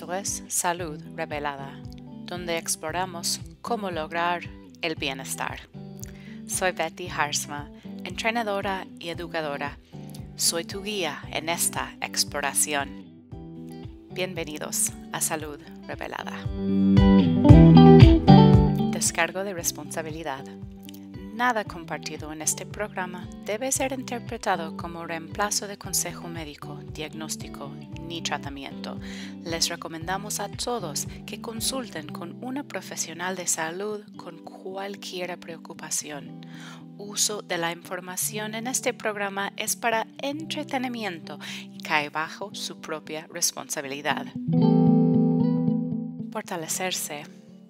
Esto es Salud Revelada, donde exploramos cómo lograr el bienestar. Soy Betty Harsma, entrenadora y educadora. Soy tu guía en esta exploración. Bienvenidos a Salud Revelada. Descargo de responsabilidad. Nada compartido en este programa debe ser interpretado como reemplazo de consejo médico, diagnóstico ni tratamiento. Les recomendamos a todos que consulten con una profesional de salud con cualquier preocupación. Uso de la información en este programa es para entretenimiento y cae bajo su propia responsabilidad. Fortalecerse.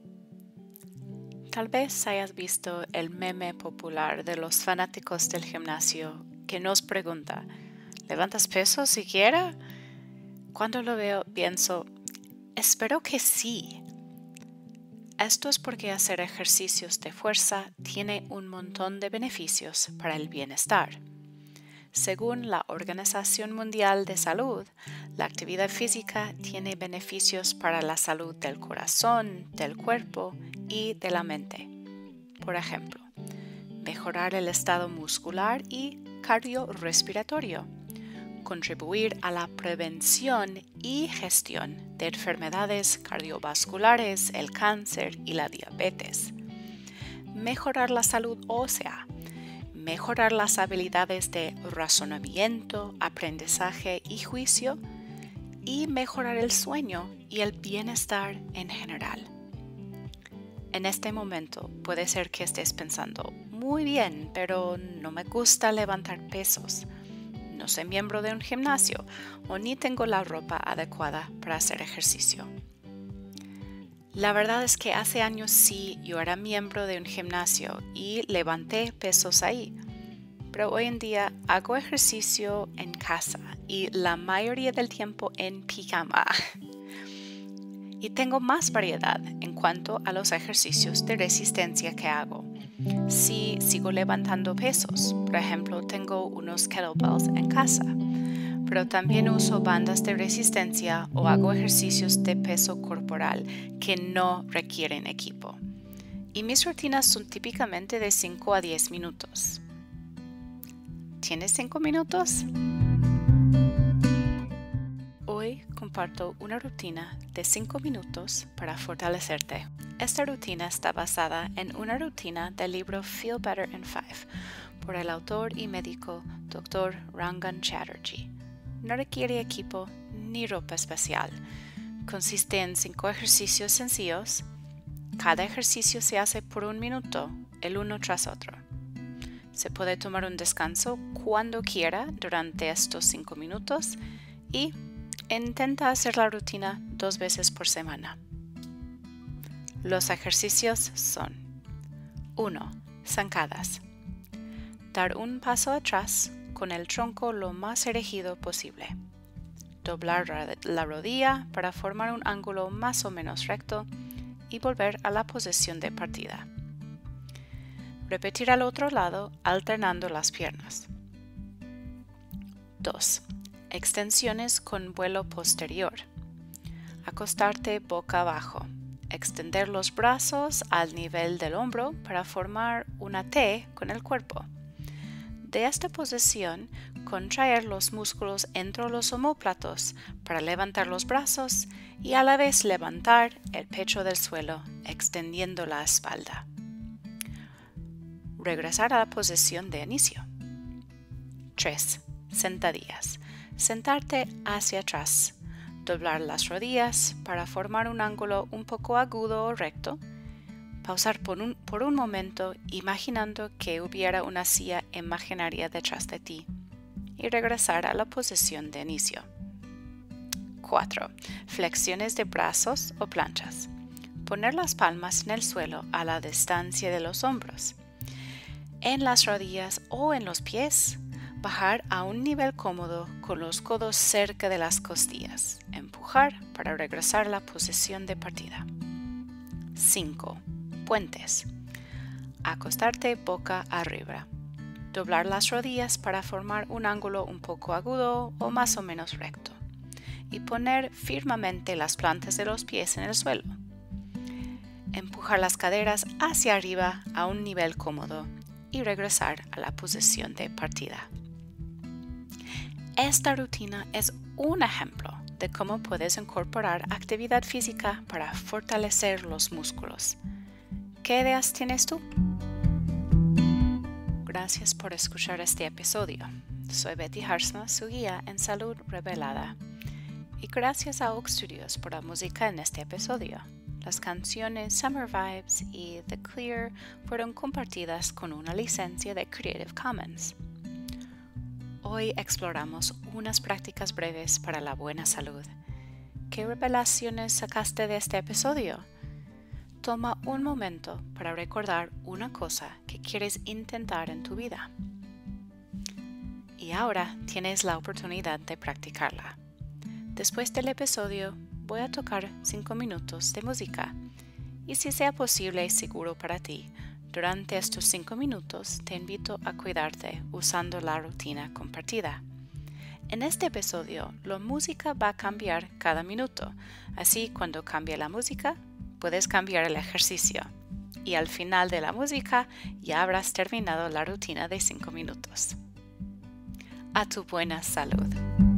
Tal vez hayas visto el meme popular de los fanáticos del gimnasio que nos pregunta, ¿levantas peso siquiera? Cuando lo veo pienso, espero que sí. Esto es porque hacer ejercicios de fuerza tiene un montón de beneficios para el bienestar. Según la Organización Mundial de Salud, la actividad física tiene beneficios para la salud del corazón, del cuerpo y de la mente. Por ejemplo, mejorar el estado muscular y cardiorrespiratorio, contribuir a la prevención y gestión de enfermedades cardiovasculares, el cáncer y la diabetes, mejorar la salud ósea, mejorar las habilidades de razonamiento, aprendizaje y juicio, y mejorar el sueño y el bienestar en general. En este momento puede ser que estés pensando, muy bien, pero no me gusta levantar pesos. No soy miembro de un gimnasio o ni tengo la ropa adecuada para hacer ejercicio. La verdad es que hace años sí yo era miembro de un gimnasio y levanté pesos ahí, pero hoy en día hago ejercicio en casa y la mayoría del tiempo en pijama. Y tengo más variedad en cuanto a los ejercicios de resistencia que hago. Sí, sigo levantando pesos, por ejemplo, tengo unos kettlebells en casa, pero también uso bandas de resistencia o hago ejercicios de peso corporal que no requieren equipo. Y mis rutinas son típicamente de 5 a 10 minutos. ¿Tienes 5 minutos? Hoy comparto una rutina de 5 minutos para fortalecerte. Esta rutina está basada en una rutina del libro Feel Better in 5 por el autor y médico Dr. Rangan Chatterjee. No requiere equipo ni ropa especial. Consiste en 5 ejercicios sencillos. Cada ejercicio se hace por 1 minuto, el uno tras otro. Se puede tomar un descanso cuando quiera durante estos 5 minutos y intenta hacer la rutina 2 veces por semana. Los ejercicios son 1. Zancadas. Dar un paso atrás con el tronco lo más erigido posible. Doblar la rodilla para formar un ángulo más o menos recto y volver a la posición de partida. Repetir al otro lado alternando las piernas. 2. Extensiones con vuelo posterior. Acostarte boca abajo. Extender los brazos al nivel del hombro para formar una T con el cuerpo. De esta posición, contraer los músculos entre los omóplatos para levantar los brazos y a la vez levantar el pecho del suelo, extendiendo la espalda. Regresar a la posición de inicio. 3. Sentadillas. Sentarte hacia atrás. Doblar las rodillas para formar un ángulo un poco agudo o recto. Pausar por un momento imaginando que hubiera una silla imaginaria detrás de ti. Y regresar a la posición de inicio. 4. Flexiones de brazos o planchas. Poner las palmas en el suelo a la distancia de los hombros. En las rodillas o en los pies, bajar a un nivel cómodo con los codos cerca de las costillas. Empujar para regresar a la posición de partida. 5. Puentes. Acostarte boca arriba. Doblar las rodillas para formar un ángulo un poco agudo o más o menos recto. y poner firmemente las plantas de los pies en el suelo. Empujar las caderas hacia arriba a un nivel cómodo y regresar a la posición de partida. Esta rutina es un ejemplo de cómo puedes incorporar actividad física para fortalecer los músculos. ¿Qué ideas tienes tú? Gracias por escuchar este episodio. Soy Betty Harsma, su guía en Salud Revelada. Y gracias a Oak Studios por la música en este episodio. Las canciones Summer Vibes y The Clear fueron compartidas con una licencia de Creative Commons. Hoy exploramos unas prácticas breves para la buena salud. ¿Qué revelaciones sacaste de este episodio? Toma un momento para recordar una cosa que quieres intentar en tu vida. Y ahora tienes la oportunidad de practicarla. Después del episodio, voy a tocar 5 minutos de música. Y si sea posible y seguro para ti, durante estos 5 minutos te invito a cuidarte usando la rutina compartida. En este episodio, la música va a cambiar cada minuto, así cuando cambie la música, puedes cambiar el ejercicio. Y al final de la música, ya habrás terminado la rutina de 5 minutos. A tu buena salud.